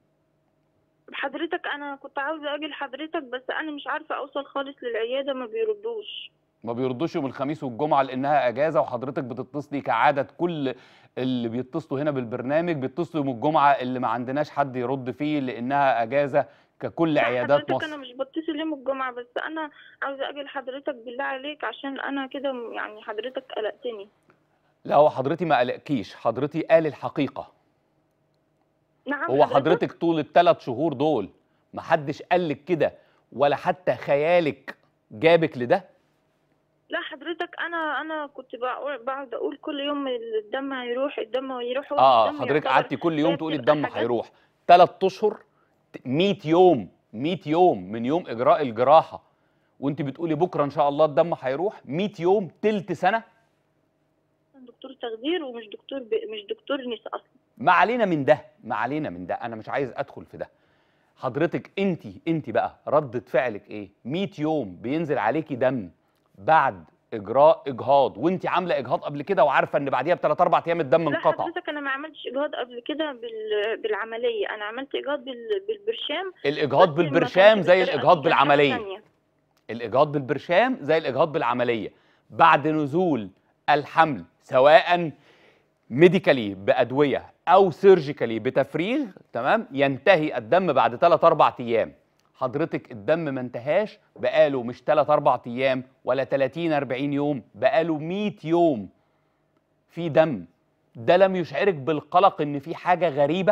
حضرتك أنا كنت عاوزة أجي لحضرتك بس أنا مش عارفة أوصل خالص للعيادة، ما بيردوش يوم الخميس والجمعة لأنها أجازة، وحضرتك بتتصلي كعادة كل اللي بيتصلوا هنا بالبرنامج بيتصلوا يوم الجمعة اللي ما عندناش حد يرد فيه لأنها أجازة ككل عيادات مصر. انا مش بتصل يوم الجمعه، بس انا عاوزه اجي لحضرتك بالله عليك عشان انا كده يعني حضرتك قلقتني. لا هو حضرتي ما قلقكيش، حضرتي قال الحقيقه. نعم هو حضرتك طول ال3 شهور دول ما حدش قال لك كده ولا حتى خيالك جابك لده؟ لا حضرتك انا كنت بقعد اقول كل يوم الدم هيروح الدم هيروح. حضرتك قعدتي كل يوم تقولي الدم هيروح 3 اشهر 100 يوم 100 يوم من يوم اجراء الجراحه وانت بتقولي بكره ان شاء الله الدم هيروح 100 يوم تلت سنه. دكتور تخدير ومش مش دكتور نساء اصلا. ما علينا من ده، ما علينا من ده، انا مش عايز ادخل في ده. حضرتك انت بقى ردة فعلك ايه؟ 100 يوم بينزل عليكي دم بعد اجراء اجهاض وانت عامله اجهاض قبل كده وعارفه ان بعديها ب3 4 ايام الدم انقطع. لا حضرتك انا ما عملتش اجهاض قبل كده بالعمليه، انا عملت اجهاض بالبرشام. الاجهاض بالبرشام زي الاجهاض بالعمليه. الاجهاض بالبرشام زي الاجهاض بالعمليه. بعد نزول الحمل سواء ميديكالي بادويه او سيرجيكالي بتفريغ، تمام، ينتهي الدم بعد 3 4 ايام. حضرتك الدم ما انتهاش بقاله مش 3 4 ايام ولا 30 40 يوم، بقاله 100 يوم في دم. ده لم يشعرك بالقلق ان في حاجه غريبه؟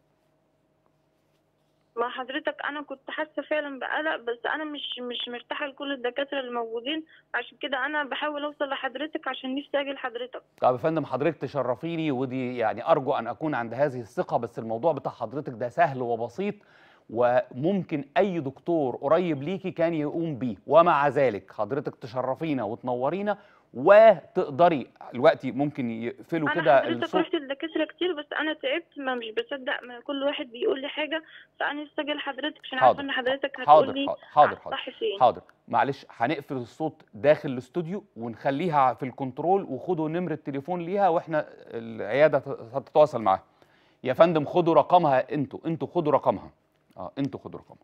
ما حضرتك انا كنت حاسه فعلا بقلق، بس انا مش مرتاحه لكل الدكاتره اللي موجودين، عشان كده انا بحاول اوصل لحضرتك عشان نفسي اجي لحضرتك. طب يا فندم حضرتك تشرفيني، ودي يعني ارجو ان اكون عند هذه الثقه، بس الموضوع بتاع حضرتك ده سهل وبسيط وممكن اي دكتور قريب ليكي كان يقوم بيه، ومع ذلك حضرتك تشرفينا وتنورينا وتقدري دلوقتي ممكن يقفلوا انا كده حضرتك الصوت. رحت للدكاتره كتير بس انا تعبت، ما مش بصدق، ما كل واحد بيقول لي حاجه، فانا لسه جاي لحضرتك عشان عارفه ان حضرتك هتقول لي صح فين. حاضر معلش، هنقفل الصوت داخل الاستوديو ونخليها في الكنترول، وخدوا نمره تليفون ليها واحنا العياده هتتواصل معاها. يا فندم خدوا رقمها، انتوا خدوا رقمها. انتوا خدوا رقمها.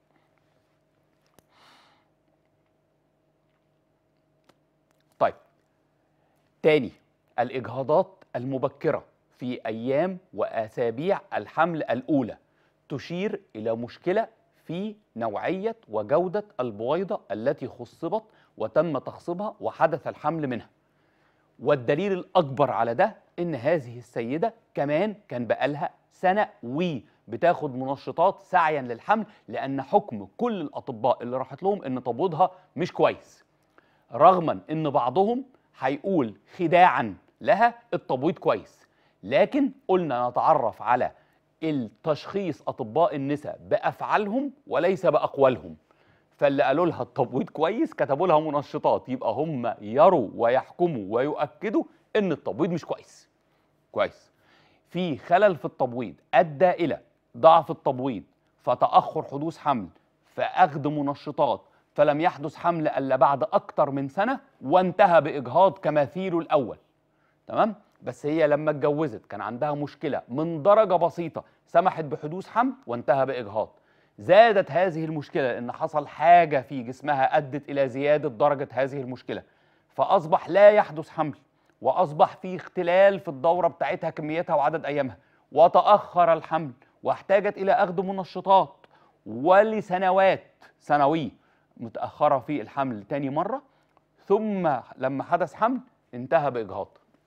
طيب تاني، الإجهاضات المبكرة في أيام وأسابيع الحمل الأولى تشير إلى مشكلة في نوعية وجودة البويضة التي خصبت وتم تخصيبها وحدث الحمل منها. والدليل الأكبر على ده إن هذه السيدة كمان كان بقالها سنة بتاخد منشطات سعيا للحمل، لأن حكم كل الأطباء اللي راحت لهم إن تبويضها مش كويس، رغما إن بعضهم هيقول خداعا لها التبويض كويس. لكن قلنا نتعرف على التشخيص أطباء النساء بأفعالهم وليس بأقوالهم. فاللي قالوا لها التبويض كويس كتبوا لها منشطات، يبقى هم يروا ويحكموا ويؤكدوا ان التبويض مش كويس. في خلل في التبويض ادى الى ضعف التبويض فتأخر حدوث حمل فأخذ منشطات، فلم يحدث حمل الا بعد اكتر من سنة وانتهى بإجهاض كمثيله الاول. تمام؟ بس هي لما اتجوزت كان عندها مشكلة من درجة بسيطة سمحت بحدوث حمل وانتهى بإجهاض. زادت هذه المشكلة لأن حصل حاجة في جسمها أدت إلى زيادة درجة هذه المشكلة، فأصبح لا يحدث حمل، وأصبح في اختلال في الدورة بتاعتها كميتها وعدد أيامها، وتأخر الحمل واحتاجت إلى أخذ منشطات، ولسنوات سنوية متأخرة في الحمل تاني مرة، ثم لما حدث حمل انتهى بإجهاض.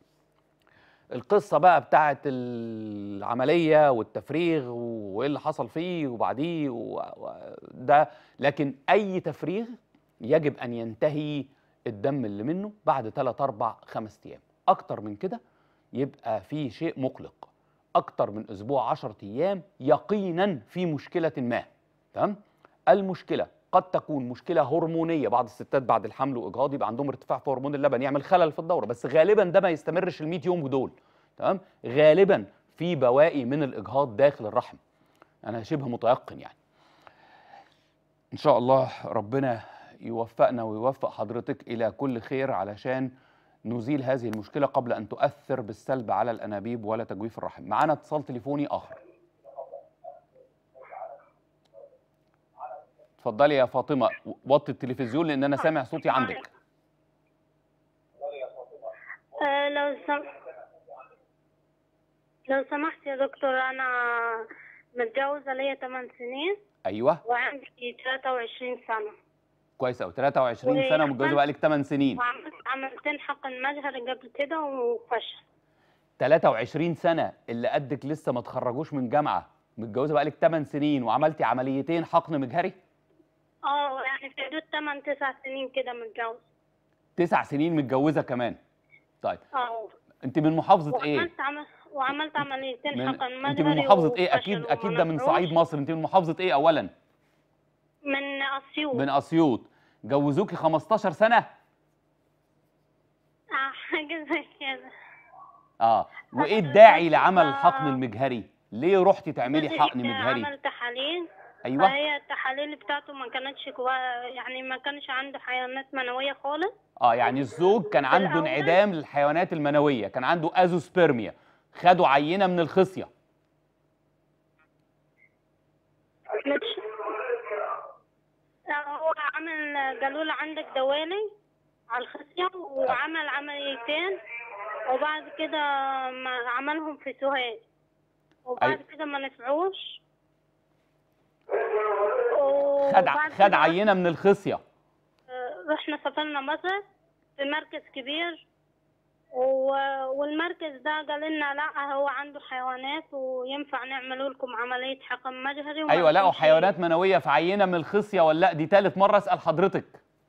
القصة بقى بتاعت العملية والتفريغ وإيه اللي حصل فيه وبعديه ده، لكن أي تفريغ يجب أن ينتهي الدم اللي منه بعد 3 4 5 أيام. أكتر من كده يبقى في شيء مقلق. أكتر من أسبوع 10 أيام يقينا في مشكلة ما. تمام؟ المشكلة قد تكون مشكلة هرمونية، بعض الستات بعد الحمل وإجهاض يبقى عندهم ارتفاع في هرمون اللبن يعمل خلل في الدورة، بس غالبا ده ما يستمرش ال 100 يوم دول. تمام؟ غالبا في بواقي من الإجهاض داخل الرحم، أنا شبه متيقن يعني. إن شاء الله ربنا يوفقنا ويوفق حضرتك إلى كل خير علشان نزيل هذه المشكلة قبل أن تؤثر بالسلب على الأنابيب ولا تجويف الرحم. معانا اتصال تليفوني آخر. اتفضلي يا فاطمة، وطي التلفزيون لأن أنا سامع صوتي عندك. لو سمحت يا دكتور، أنا متجوزة ليا 8 سنين. أيوه. وعندي 23 سنة. كويس أوي، 23 سنة ومتجوزة بقالك 8 سنين. وعملت عملتين حقن مجهري قبل كده وفشل. 23 سنة اللي قدك لسه ما تخرجوش من جامعة، متجوزة بقالك 8 سنين وعملتي عمليتين حقن مجهري؟ يعني في حدود 8 9 سنين كده متجوزة. 9 سنين متجوزة كمان. طيب. أنت من محافظة إيه؟ وعملت عمليتين حقن مجهري. أنت من محافظة إيه؟ أكيد ده من صعيد مصر، أنت من محافظة إيه أولاً؟ من أسيوط. من أسيوط. جوزوكي 15 سنة؟ حاجة زي كده. وإيه الداعي لعمل الحقن المجهري؟ ليه رحتي تعملي حقن مجهري؟ عمل تحاليل. أيوه. هي التحاليل بتاعته ما كانتش يعني ما كانش عنده حيوانات منوية خالص. يعني الزوج كان عنده انعدام للحيوانات المنوية، كان عنده أزوسبرميا، خدوا عينة من الخصية. هو قالوا له عندك دوالي على الخصية، وعمل عمليتين وبعد كده عملهم في سوهاج، وبعد كده ما نفعوش. خد عينة من الخصية. رحنا سافرنا مصر في مركز كبير، والمركز ده قال لنا لا هو عنده حيوانات وينفع نعمل لكم عملية حقن مجهري. أيوة، لقوا حيوانات منوية في عينة من الخصية ولا لا؟ دي ثالث مرة أسأل حضرتك.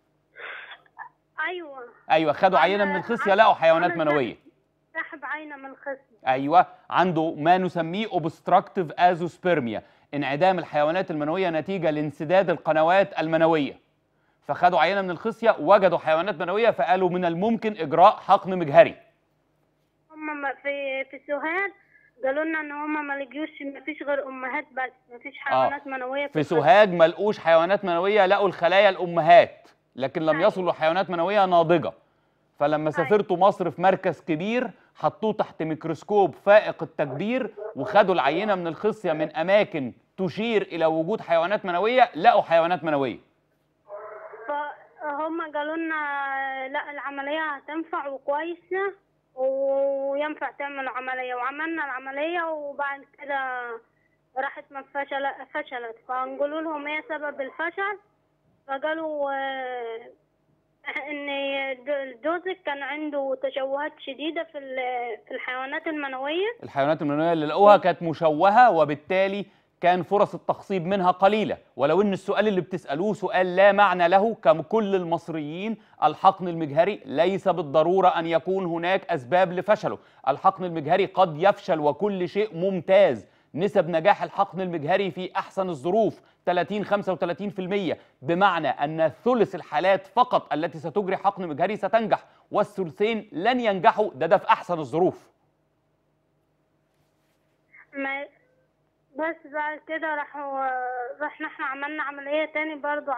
أيوة خدوا عينة من الخصية لقوا حيوانات منوية. سحب عينة من الخصية. أيوة، عنده ما نسميه obstructive azoospermia، انعدام الحيوانات المنوية نتيجة لانسداد القنوات المنوية. فخدوا عينه من الخصيه وجدوا حيوانات منويه، فقالوا من الممكن اجراء حقن مجهري. هم في سوهاج قالوا لنا ان هم ما لقيوش، ما فيش غير امهات بس، ما فيش حيوانات منويه في سوهاج ما لقوش حيوانات منويه، لقوا الخلايا الامهات لكن لم أيوة. يصلوا حيوانات منويه ناضجه. فلما سافرتوا مصر في مركز كبير حطوه تحت ميكروسكوب فائق التكبير وخدوا العينه من الخصيه من اماكن تشير الى وجود حيوانات منويه، لقوا حيوانات منويه. فهم قالوا لنا لا العمليه هتنفع وكويسه وينفع تعمل عمليه، وعملنا العمليه وبعد كده راحت ما فشلت. فنقولوا لهم ايه سبب الفشل؟ فقالوا ان جوزك كان عنده تشوهات شديده في الحيوانات المنويه. الحيوانات المنويه اللي لقوها كانت مشوهه، وبالتالي كان فرص التخصيب منها قليله. ولو ان السؤال اللي بتسالوه سؤال لا معنى له ككل المصريين، الحقن المجهري ليس بالضروره ان يكون هناك اسباب لفشله. الحقن المجهري قد يفشل وكل شيء ممتاز. نسب نجاح الحقن المجهري في احسن الظروف 30-35%، بمعنى ان ثلث الحالات فقط التي ستجري حقن مجهري ستنجح والثلثين لن ينجحوا. ده في احسن الظروف. بس بعد كده رحنا احنا عملنا عملية تاني برضو،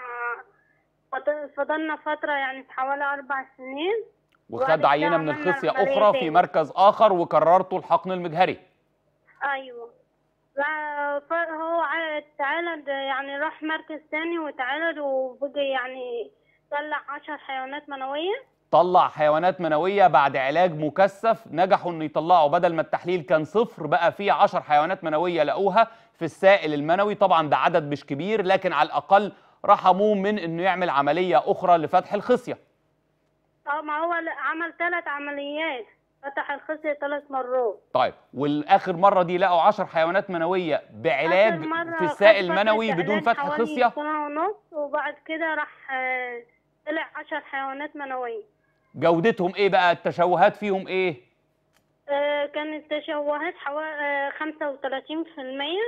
فضلنا فترة يعني حوالي 4 سنين، وخد عينة من الخصية أخرى في مركز آخر وكررتوا الحقن المجهري. أيوه. هو اتعالج يعني، راح مركز تاني واتعالج وبقي يعني طلع 10 حيوانات منوية. طلع حيوانات منوية بعد علاج مكثف، نجحوا ان يطلعوا بدل ما التحليل كان 0 بقى فيه 10 حيوانات منوية لقوها في السائل المنوي. طبعا ده عدد مش كبير لكن على الأقل رحموه من انه يعمل عملية أخرى لفتح الخصية. ما هو عمل 3 عمليات، فتح الخصية 3 مرات. طيب والآخر مرة دي لقوا 10 حيوانات منوية بعلاج في السائل المنوي بدون فتح خصية. سنة ونص وبعد كده راح طلع 10 حيوانات منوية. جودتهم ايه بقى؟ التشوهات فيهم ايه؟ كانت تشوهات حوالي 35%،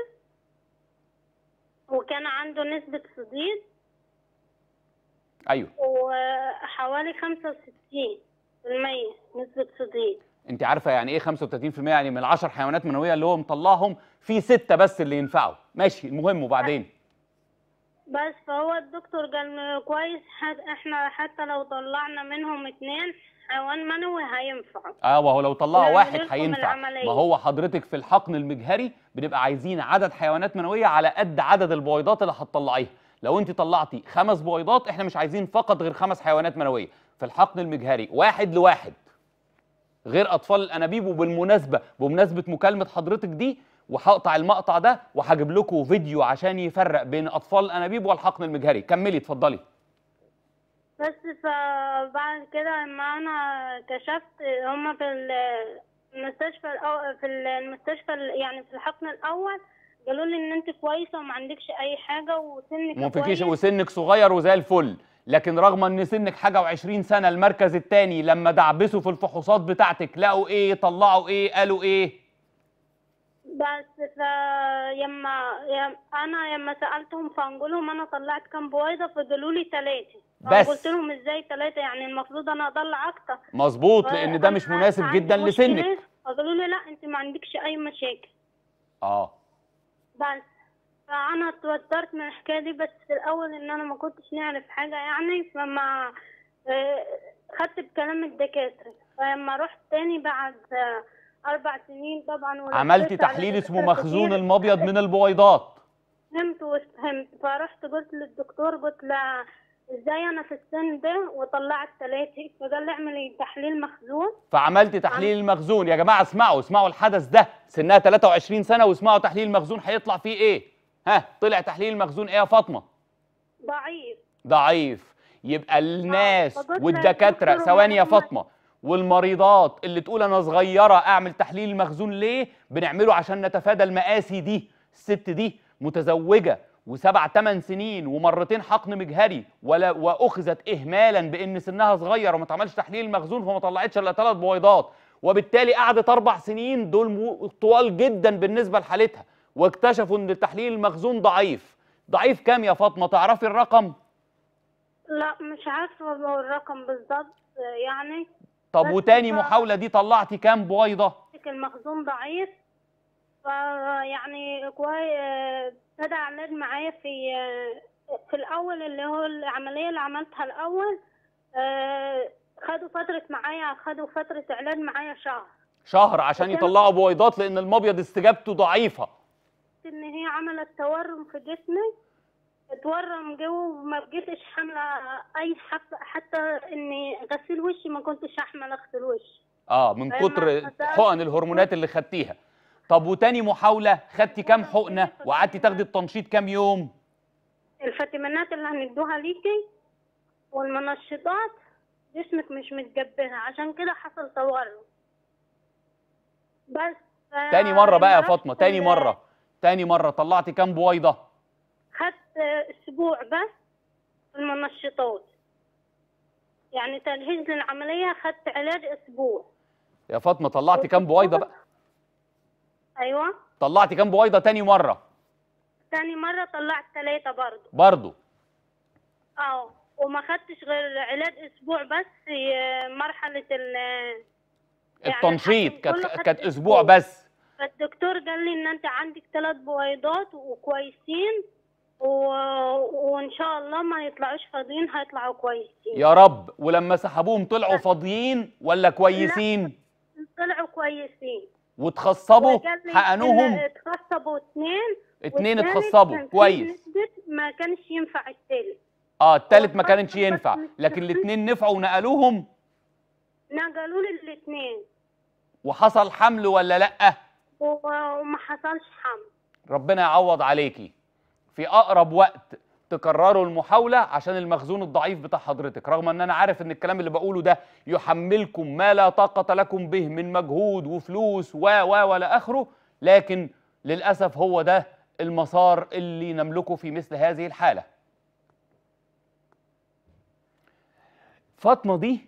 وكان عنده نسبة صديد. ايوه. وحوالي 65% نسبة صديد. انت عارفة يعني ايه 35%؟ يعني من 10 حيوانات منوية اللي هو مطلعهم في 6 بس اللي ينفعوا. ماشي، المهم وبعدين؟ بس فهو الدكتور قال كويس، احنا حتى لو طلعنا منهم 2 حيوان منوي هينفعوا. وهو لو طلعوا 1 هينفع. ما هو حضرتك في الحقن المجهري بنبقى عايزين عدد حيوانات منوية على قد عدد البويضات اللي هتطلعيها. لو انت طلعتي 5 بويضات احنا مش عايزين فقط غير 5 حيوانات منوية. في الحقن المجهري 1 ل1 غير اطفال الانابيب. وبالمناسبة بمناسبة مكالمة حضرتك دي، وهقطع المقطع ده وهجيب لكم فيديو عشان يفرق بين اطفال الانابيب والحقن المجهري. كملي اتفضلي. بس فبعد كده لما انا كشفت هما في المستشفى يعني في الحقن الاول قالوا لي ان انت كويسه وما عندكش اي حاجه وسنك كويس وسنك صغير وزي الفل. لكن رغم ان سنك حاجه و20 سنه، المركز الثاني لما دعبسوا في الفحوصات بتاعتك لقوا ايه؟ طلعوا ايه؟ قالوا ايه؟ بس يما سالتهم فنقول لهم انا طلعت كام بويضه، فقالوا لي 3. بس قلت لهم ازاي 3؟ يعني المفروض انا اطلع اكتر. مظبوط، لان ده مش مناسب جدا لسنك. قالوا لي لا انت ما عندكش اي مشاكل. بس فانا اتوترت من الحكايه دي، بس في الاول ان انا ما كنتش نعرف حاجه يعني، فما خدت بكلام الدكاتره. فلما رحت تاني بعد 4 سنين طبعا عملتي تحليل اسمه مخزون المبيض من البويضات. فهمت. فرحت قلت للدكتور، قلت له ازاي انا في السن ده وطلعت 3؟ فقال لي اعملي تحليل مخزون. فعملتي تحليل المخزون. يا جماعه اسمعوا الحدث ده، سنها 23 سنه واسمعوا تحليل المخزون هيطلع فيه ايه. طلع تحليل المخزون ايه يا فاطمه؟ ضعيف. يبقى الناس والدكاتره، ثواني يا فاطمه، والمريضات اللي تقول انا صغيره اعمل تحليل المخزون ليه؟ بنعمله عشان نتفادى المآسي دي. الست دي متزوجه و7-8 سنين ومرتين حقن مجهري واخذت اهمالا بان سنها صغير وما تعملش تحليل المخزون، فما طلعتش الا 3 بويضات، وبالتالي قعدت 4 سنين دول طوال جدا بالنسبه لحالتها، واكتشفوا ان تحليل المخزون ضعيف. ضعيف كام يا فاطمه؟ تعرفي الرقم؟ لا مش عارفة الرقم بالظبط يعني. طب بس وتاني محاولة دي طلعتي كام بويضة؟ المخزون ضعيف، فيعني ابتدى علاج معايا في الأول، اللي هو العملية اللي عملتها الأول. خدوا فترة علاج معايا شهر عشان يطلعوا بويضات، لأن المبيض استجابته ضعيفة. إن هي عملت تورم في جسمي، اتورم جوه وما بقيتش حاملة أي حتى إني غسيل وشي ما كنتش أحمل أغسل وشي. من كتر حقن الهرمونات اللي خدتيها. طب وتاني محاولة خدتي كام حقنة وقعدتي تاخدي التنشيط كام يوم؟ الفيتامينات اللي هندوها ليكي والمنشطات جسمك مش متجبرها، عشان كده حصل تورم. بس تاني مرة بقى يا فاطمة، تاني مرة طلعتي كام بويضة؟ خدت أسبوع بس المنشطات، يعني تجهيز للعملية خدت علاج أسبوع. يا فاطمة طلعتي كام بويضة بقى؟ أيوه. طلعتي كام بويضة تاني مرة؟ تاني مرة طلعت 3 برضو. وما خدتش غير علاج أسبوع بس في مرحلة التنشيط كانت أسبوع بس. فالدكتور قال لي إن أنت عندك 3 بويضات وكويسين، وإن شاء الله ما يطلعوش فاضيين، هيطلعوا كويسين يا رب. ولما سحبوهم طلعوا فاضيين ولا كويسين؟ لا، طلعوا كويسين. واتخصبوا حقنوهم؟ اتخصبوا 2. 2 اتخصبوا كويس. ما كانش ينفع التالت. التالت ما كانش ينفع، لكن الاتنين نفعوا ونقلوهم؟ نقلوا لي الاتنين. وحصل حمل ولا لأ؟ وما حصلش حمل. ربنا يعوض عليكي. في أقرب وقت تكرروا المحاولة عشان المخزون الضعيف بتاع حضرتك، رغم ان انا عارف ان الكلام اللي بقوله ده يحملكم ما لا طاقة لكم به من مجهود وفلوس ولا آخره، لكن للأسف هو ده المسار اللي نملكه في مثل هذه الحالة. فاطمة دي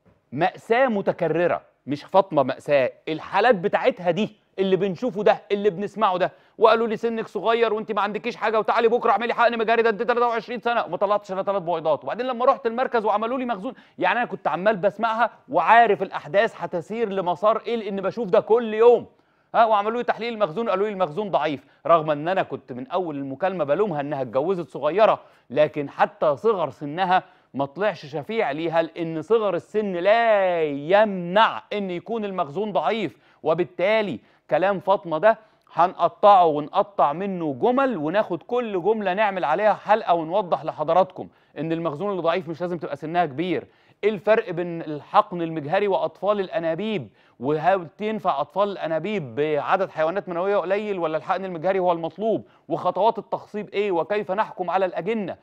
مأساة متكررة، مش فاطمة مأساة، الحالات بتاعتها دي اللي بنشوفه ده، اللي بنسمعه ده. وقالوا لي سنك صغير وانت ما عندكيش حاجه، وتعالي بكره اعملي حقن مجاري، ده انت 23 سنه وما طلعتش الا 3 بويضات. وبعدين لما رحت المركز وعملوا لي مخزون، يعني انا كنت عمال بسمعها وعارف الاحداث هتسير لمسار ايه، لان بشوف ده كل يوم. وعملوا لي تحليل المخزون، قالوا لي المخزون ضعيف، رغم ان انا كنت من اول المكالمه بلومها انها اتجوزت صغيره، لكن حتى صغر سنها ما طلعش شفيع ليها، لان صغر السن لا يمنع ان يكون المخزون ضعيف. وبالتالي كلام فاطمه ده هنقطعه ونقطع منه جمل، وناخد كل جمله نعمل عليها حلقه ونوضح لحضراتكم ان المخزون اللي ضعيف مش لازم تبقى سنها كبير. ايه الفرق بين الحقن المجهري واطفال الانابيب؟ وهل تنفع اطفال الانابيب بعدد حيوانات منويه قليل ولا الحقن المجهري هو المطلوب؟ وخطوات التخصيب ايه؟ وكيف نحكم على الاجنه؟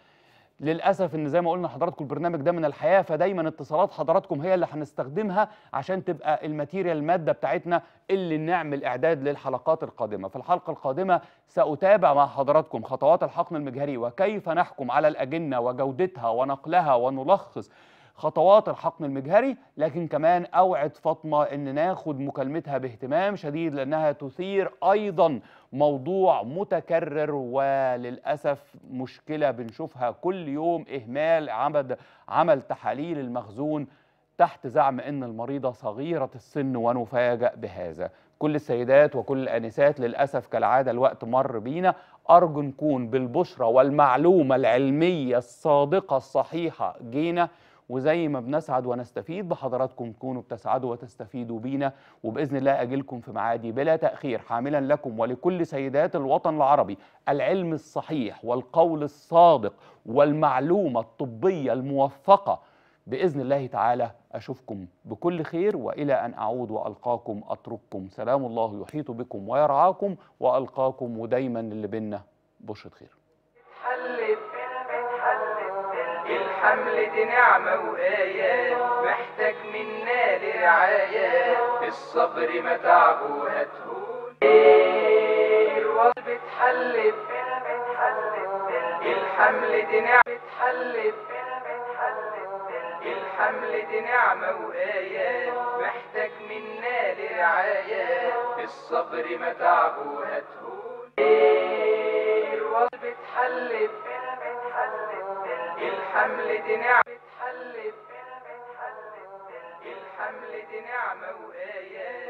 للأسف إن زي ما قلنا لحضراتكم البرنامج ده من الحياة، فدايما اتصالات حضراتكم هي اللي هنستخدمها عشان تبقى الماتيريال المادة بتاعتنا اللي نعمل إعداد للحلقات القادمة. في الحلقة القادمة سأتابع مع حضراتكم خطوات الحقن المجهري وكيف نحكم على الأجنة وجودتها ونقلها، ونلخص خطوات الحقن المجهري. لكن كمان أوعد فاطمة إن ناخد مكالمتها باهتمام شديد، لأنها تثير أيضا موضوع متكرر وللأسف مشكلة بنشوفها كل يوم، إهمال عمل تحاليل المخزون تحت زعم إن المريضة صغيرة السن، ونفاجأ بهذا. كل السيدات وكل الآنسات للأسف كالعادة الوقت مر بينا، أرجو نكون بالبشرة والمعلومة العلمية الصادقة الصحيحة جينا، وزي ما بنسعد ونستفيد بحضراتكم تكونوا بتسعدوا وتستفيدوا بينا. وبإذن الله أجيلكم في معادي بلا تأخير، حاملا لكم ولكل سيدات الوطن العربي العلم الصحيح والقول الصادق والمعلومة الطبية الموفقة. بإذن الله تعالى أشوفكم بكل خير، وإلى أن أعود وألقاكم أترككم سلام الله يحيط بكم ويرعاكم، وألقاكم ودايما اللي بينا بشرة خير. الحمل دي نعمة وآية، محتاج منا لرعاية، الصبر متاعبه وهتهون. الوصل بتحلب، الحمل دي نعمة بتحلب، الحمل دي نعمة وآية، محتاج منا لرعاية، الصبر متاعبه وهتهون. الوصل بتحلب، الحمل دي نعمة اتحلت، الحمل دي نعمة وآيات